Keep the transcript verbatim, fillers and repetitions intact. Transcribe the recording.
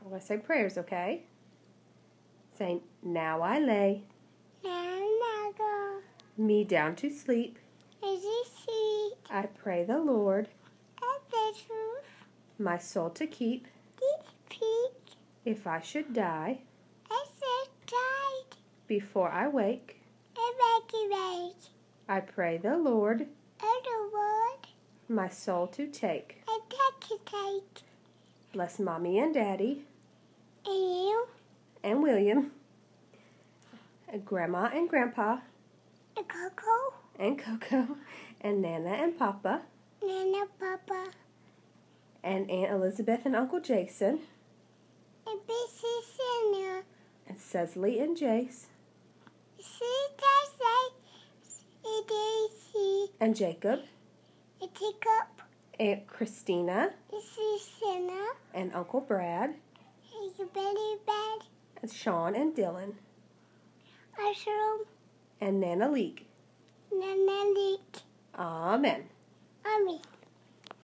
I'm going to say prayers, okay? Say, now I lay me down to sleep. I pray the Lord my soul to keep. If I should die before I wake, I pray the Lord my soul to take. Bless Mommy and Daddy And you, and William and Grandma and Grandpa and Coco, and Coco and Nana and Papa Nana, Papa, and Aunt Elizabeth and Uncle Jason and Bissy, Senior, and Cecily and Jace See, Daisy, See, Daisy, and Jacob and Teacup, and Christina See, Sinner, and Uncle Brad and your belly bed, and Sean and Dylan Mushroom, and Nana Leek. Nana Leak, Amen. Mommy.